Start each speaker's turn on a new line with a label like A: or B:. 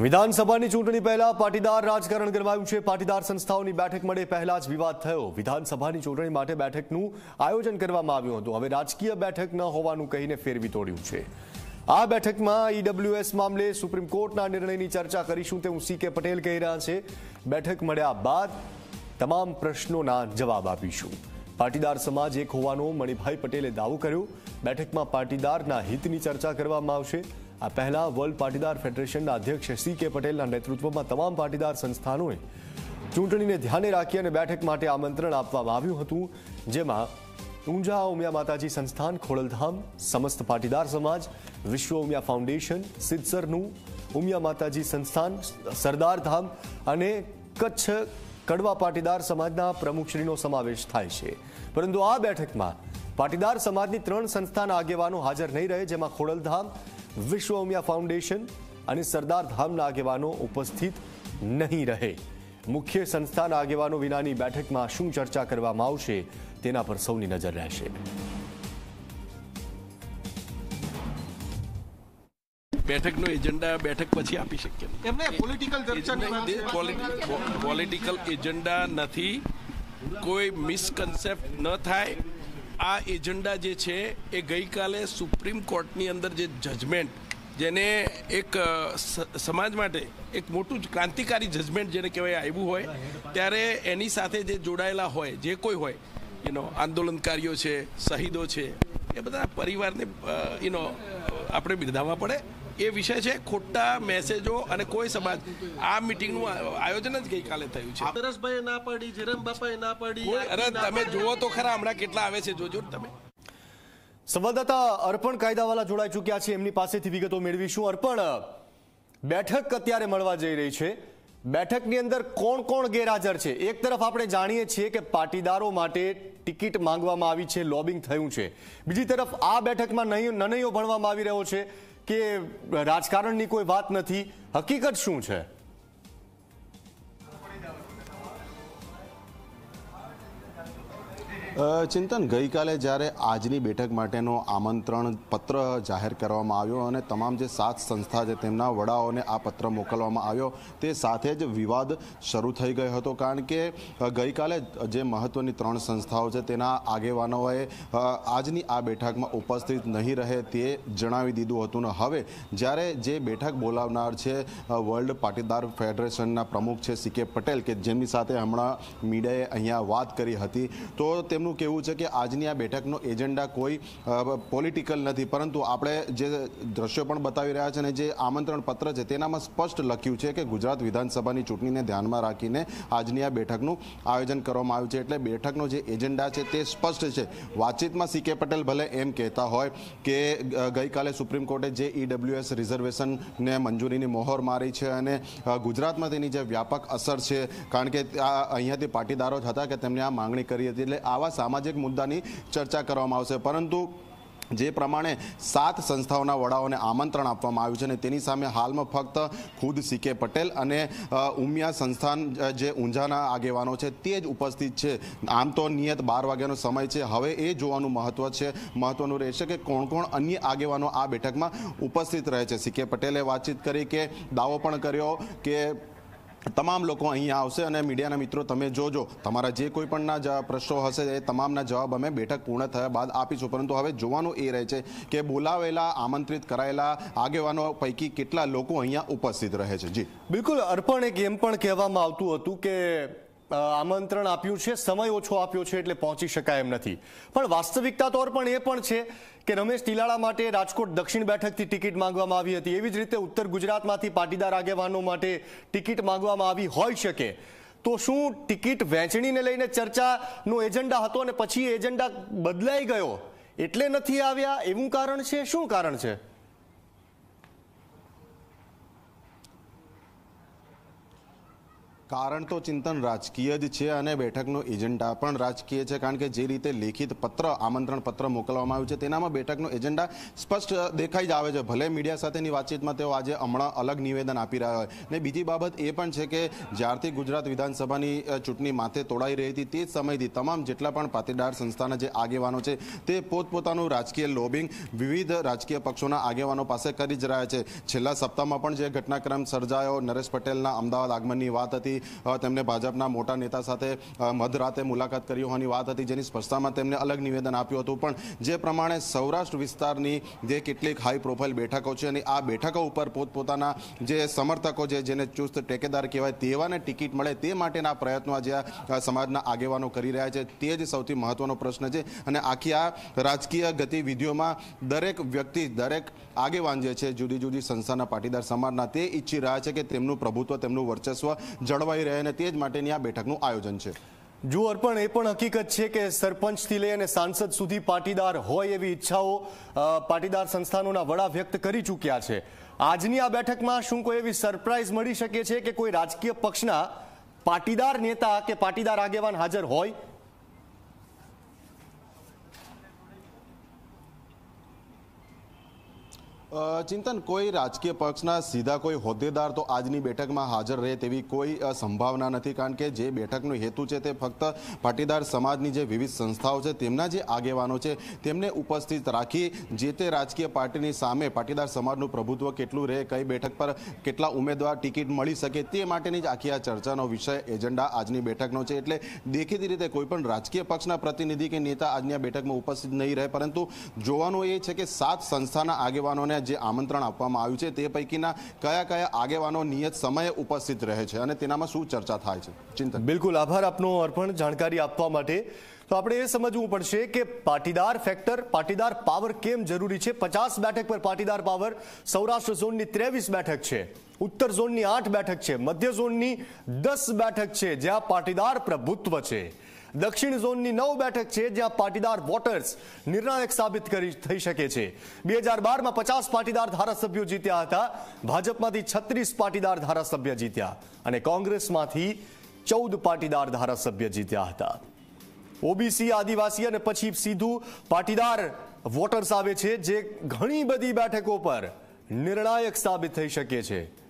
A: વિધાનસભાની ચૂંટણી પહેલા પાટીદાર રાજકારણ ગરમાયું છે। પાટીદાર સંસ્થાઓની બેઠક મળે પહેલા જ વિવાદ થયો। વિધાનસભાની ચૂંટણી માટે બેઠકનું આયોજન કરવામાં આવ્યું હતું, હવે રાજકીય બેઠક ન હોવાનું કહીને ફેરવી તોડ્યું છે। આ બેઠકમાં ઈડબ્લ્યુએસ મામલે સુપ્રીમ કોર્ટના નિર્ણયની ચર્ચા કરીશું તેવું સી કે પટેલ કહી રહ્યા છે। બેઠક મળ્યા બાદ તમામ પ્રશ્નોના જવાબ આપીશું। પાટીદાર સમાજ એક હોવાનો મણિભાઈ પટેલે દાવો કર્યો। બેઠકમાં પાટીદારના હિતની ચર્ચા કરવામાં આવશે। આ પહેલા વર્લ્ડ પાટીદાર ફેડરેશનના અધ્યક્ષ સી કે પટેલના નેતૃત્વમાં તમામ પાટીદાર સંસ્થાનોએ ચૂંટણીને ધ્યાને રાખી અને બેઠક માટે આમંત્રણ આપવામાં આવ્યું હતું, જેમાં ઊંઝા ઉમિયા માતાજી સંસ્થાન, ખોડલધામ, સમસ્ત પાટીદાર સમાજ, વિશ્વ ઉમિયા ફાઉન્ડેશન, સિદ્ધસરનું ઉમિયા માતાજી સંસ્થાન, સરદાર ધામ અને કચ્છ કડવા પાટીદાર સમાજના પ્રમુખશ્રીનો સમાવેશ થાય છે। પરંતુ આ બેઠકમાં પાટીદાર સમાજની 3 સંસ્થાના આગેવાનો હાજર નહીં રહે, જેમાં ખોડલધામ, વિશ્વ ઉમિયા ફાઉન્ડેશન અને સરદાર ધામના આગેવાનો ઉપસ્થિત નહીં રહે। મુખ્ય સંસ્થાના આગેવાનો વિનાની બેઠકમાં શું ચર્ચા કરવામાં આવશે તેના પર સૌની નજર રહેશે।
B: બેઠકનો એજન્ડા બેઠક પછી આપી શકીએ
C: એમને
B: પોલિટિકલ એજન્ડા નથી, કોઈ મિસકન્સેપ્ટ ન થાય। આ એજન્ડા જે છે એ ગઈકાલે સુપ્રીમ કોર્ટની અંદર જે જજમેન્ટ, જેને એક સમાજ માટે એક મોટું જ ક્રાંતિકારી જજમેન્ટ જેને કહેવાય આવ્યું હોય, ત્યારે એની સાથે જે જોડાયેલા હોય, જે કોઈ હોય આંદોલનકારીઓ છે, શહીદો છે, એ બધા પરિવારને આપણે બિરદાવવા પડે। એ વિષય છે ખોટા મેસેજો અને કોઈ સમાજ આ મીટિંગનું આયોજન જ ગઈકાલે થયું છે।
C: નરેશભાઈ ના પાડી, જીરમ બાપાએ ના પાડી।
B: અરે તમે જુઓ તો ખરા હમણાં કેટલા આવે છે, જોજો તમે।
A: સંવાદદાતા અર્પણ કાયદાવાલા જોડાઈ ચૂક્યા છે, એમની પાસેથી વિગતો મેળવીશું। અર્પણ, બેઠક અત્યારે મળવા જઈ રહી છે, બેઠકની અંદર કોણ કોણ ગેરહાજર છે? એક તરફ આપણે જાણીએ છીએ કે પાટીદારો માટે ટિકિટ માંગવામાં આવી છે, લોબિંગ થયું છે, બીજી તરફ આ બેઠકમાં નનૈયો ભણવામાં આવી રહ્યો છે કે રાજકારણની કોઈ વાત નથી। હકીકત શું છે?
D: ચિંતન, ગઈકાલે જ્યારે આજની બેઠક માટેનો આમંત્રણ પત્ર જાહેર કરવામાં આવ્યો અને તમામ જે 7 સંસ્થા છે તેમના વડાઓને આ પત્ર મોકલવામાં આવ્યો, તે સાથે જ વિવાદ શરૂ થઈ ગયો હતો। કારણ કે ગઈકાલે જે મહત્વની 3 સંસ્થાઓ છે તેના આગેવાનોએ આજની આ બેઠકમાં ઉપસ્થિત નહીં રહે તે જણાવી દીધું હતું ને હવે જ્યારે જે બેઠક બોલાવનાર છે વર્લ્ડ પાટીદાર ફેડરેશનના પ્રમુખ છે સી કે પટેલ, કે જેમની સાથે હમણાં મીડિયાએ અહીંયા વાત કરી હતી, તો તેમનું કહેવું છે કે આજની આ બેઠકનો એજન્ડા કોઈ પોલિટિકલ નથી, પરંતુ આપણે જે દ્રશ્યો પણ બતાવી રહ્યા છે અને જે આમંત્રણ પત્ર છે તેનામાં સ્પષ્ટ લખ્યું છે કે ગુજરાત વિધાનસભાની ચૂંટણીને ધ્યાનમાં રાખીને આજની આ બેઠકનું આયોજન કરવામાં આવ્યું છે। એટલે બેઠકનો જે એજન્ડા છે તે સ્પષ્ટ છે। વાતચીતમાં સી કે પટેલ ભલે એમ કહેતા હોય કે ગઈકાલે સુપ્રીમ કોર્ટે જે ઈડબ્લ્યુએસ રિઝર્વેશનને મંજૂરીની મોહર મારી છે અને ગુજરાતમાં તેની જે વ્યાપક અસર છે, કારણ કે અહીંયાથી પાટીદારો જ હતા કે તેમને આ માંગણી કરી હતી, એટલે આવા સામાજિક મુદ્દાની ચર્ચા કરવામાં આવશે। પરંતુ જે પ્રમાણે 7 સંસ્થાઓના વડાઓને આમંત્રણ આપવામાં આવ્યું છે અને તેની સામે હાલમાં ફક્ત ખુદ સી કે પટેલ અને ઉમિયા સંસ્થાન જે ઊંઝાના આગેવાનો છે તે જ ઉપસ્થિત છે। આમ તો નિયત 12 વાગ્યાનો સમય છે, હવે એ જોવાનું મહત્વનું રહેશે કે કોણ કોણ અન્ય આગેવાનો આ બેઠકમાં ઉપસ્થિત રહે છે। સી કે પટેલે વાતચીત કરી કે દાવો પણ કર્યો કે તમામ લોકો અહીંયા આવશે અને મીડિયાના મિત્રો તમે જોજો, તમારા જે કોઈ પણના પ્રશ્નો હશે એ તમામના જવાબ અમે બેઠક પૂર્ણ થયા બાદ આપીશું। પરંતુ હવે જોવાનું એ રહે છે કે બોલાવેલા આમંત્રિત કરાયેલા આગેવાનો પૈકી કેટલા લોકો અહીંયા ઉપસ્થિત રહે છે। જી
A: બિલકુલ અર્પણ, એક એમ પણ કહેવામાં આવતું હતું કે આમંત્રણ આપ્યું છે, સમય ઓછો આપ્યો છે એટલે પહોંચી શકાય એમ નથી, પણ વાસ્તવિકતા તો અર્પણ એ પણ છે કે રમેશ ટીલાળા માટે રાજકોટ દક્ષિણ બેઠકથી ટિકિટ માંગવામાં આવી હતી, એવી જ રીતે ઉત્તર ગુજરાતમાંથી પાટીદાર આગેવાનો માટે ટિકિટ માંગવામાં આવી હોઈ શકે। તો શું ટિકિટ વહેંચણીને લઈને ચર્ચાનો એજન્ડા હતો અને પછી એજન્ડા બદલાઈ ગયો એટલે નથી આવ્યા, એવું કારણ છે? શું કારણ છે?
D: કારણ તો ચિંતન રાજકીય જ છે અને બેઠકનો એજન્ડા પણ રાજકીય છે, કારણ કે જે રીતે લેખિત પત્ર આમંત્રણ પત્ર મોકલવામાં આવ્યું છે તેનામાં બેઠકનો એજન્ડા સ્પષ્ટ દેખાઈ જ આવે છે. ભલે મીડિયા સાથેની વાતચીતમાં તેઓ આજે હમણાં અલગ નિવેદન આપી રહ્યા હોય. ને બીજી બાબત એ પણ છે કે જ્યારથી ગુજરાત વિધાનસભાની ચૂંટણી માથે તોડાઈ રહી હતી તે જ સમયથી તમામ જેટલા પણ પાટીદાર સંસ્થાના જે આગેવાનો છે તે પોતપોતાનું રાજકીય લોબિંગ વિવિધ રાજકીય પક્ષોના આગેવાનો પાસે કરી જ રહ્યા છે. છેલ્લા સપ્તાહમાં પણ જે ઘટનાક્રમ સર્જાયો, નરેશ પટેલના અમદાવાદ આગમનની વાત હતી, તેમને ભાજપના મોટા નેતા સાથે મધરાતે મુલાકાત કરી હોવાની વાત હતી, જેની સ્પષ્ટતામાં તેમને અલગ નિવેદન આપ્યું હતું. પણ જે પ્રમાણે સૌરાષ્ટ્ર વિસ્તારની જે કેટલીક હાઈ પ્રોફાઇલ બેઠકો છે અને આ બેઠકો ઉપર પોતપોતાના જે સમર્થકો છે, જેને ચુસ્ત ટેકેદાર કહેવાય તેવાને ટિકિટ મળે તે માટેના પ્રયત્નો આજે સમાજના આગેવાનો કરી રહ્યા છે, તે જ સૌથી મહત્વનો પ્રશ્ન છે. અને આખી આ રાજકીય ગતિવિધિઓમાં દરેક વ્યક્તિ, દરેક આગેવાન જે છે જુદી જુદી સંસ્થાના પાટીદાર સમાજના, તે ઈચ્છી રહ્યા છે કે તેમનું પ્રભુત્વ, તેમનું વર્ચસ્વ જળવાઈ રહે અને તે જ માટેની આ બેઠકનું આયોજન છે.
A: જો અર્પણ, એ પણ હકીકત છે કે સરપંચથી લઈ અને સાંસદ સુધી પાટીદાર હોય એવી ઈચ્છાઓ પાટીદાર સંસ્થાનોના વડા વ્યક્ત કરી ચૂક્યા છે. આજની આ બેઠકમાં શું કોઈ એવી સરપ્રાઇઝ મળી શકે છે કે કોઈ રાજકીય પક્ષના પાટીદાર નેતા કે પાટીદાર આગેવાન હાજર હોય?
D: ચિંતન, કોઈ રાજકીય પક્ષના સીધા કોઈ હોદ્દેદાર તો આજની બેઠકમાં હાજર રહે તેવી કોઈ સંભાવના નથી, કારણ કે જે બેઠકનો હેતુ છે તે ફક્ત પાટીદાર સમાજની જે વિવિધ સંસ્થાઓ છે તેમના જે આગેવાનો છે તેમને ઉપસ્થિત રાખી જે તે રાજકીય પાર્ટીની સામે પાટીદાર સમાજનું પ્રભુત્વ કેટલું રહે, કઈ બેઠક પર કેટલા ઉમેદવાર ટિકિટ મળી શકે તે માટેની જ આખી આ ચર્ચાનો વિષય, એજન્ડા આજની બેઠકનો છે. એટલે દેખીતી રીતે કોઈ પણ રાજકીય પક્ષના પ્રતિનિધિ કે નેતા આજની આ બેઠકમાં ઉપસ્થિત નહીં રહે, પરંતુ જોવાનું એ છે કે 7 સંસ્થાના આગેવાનોને જે આમંત્રણ આપવામાં આવ્યું છે તે પૈકીના કયા કયા આગેવાનો નિયત સમયે ઉપસ્થિત રહે છે અને તેનામાં શું ચર્ચા થાય છે. ચિંતન,
A: બિલકુલ આભાર આપનો અર્પણ જાણકારી આપવા માટે. તો આપણે એ સમજવું પડશે કે પાટીદાર ફેક્ટર, પાટીદાર પાવર કેમ જરૂરી છે. 50 બેઠક પર પાટીદાર પાવર. સૌરાષ્ટ્ર ઝોનની 23 બેઠક છે, ઉત્તર ઝોનની 8 બેઠક છે, મધ્ય ઝોનની 10 બેઠક છે જ્યાં પાટીદાર પ્રભુત્વ છે, દક્ષિણ ઝોનની 9 બેઠક છે જ્યાં પાટીદાર વોટર્સ નિર્ણાયક સાબિત થઈ શકે છે. 2012માં 50 પાટીદાર ધારાસભ્યો જીત્યા હતા, ભાજપમાંથી 36 પાટીદાર ધારાસભ્ય જીત્યા અને કોંગ્રેસમાંથી 14 પાટીદાર ધારાસભ્ય જીત્યા હતા. ઓબીસી, આદિવાસી અને પછી સીધું પાટીદાર વોટર્સ આવે છે જે ઘણી બધી બેઠકો પર નિર્ણાયક સાબિત થઈ શકે છે.